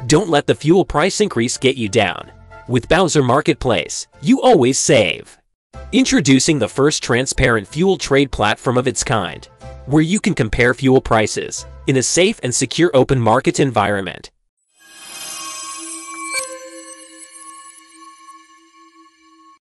Don't let the fuel price increase get you down. With Bauzer Marketplace, you always save. Introducing the first transparent fuel trade platform of its kind, where you can compare fuel prices in a safe and secure open market environment.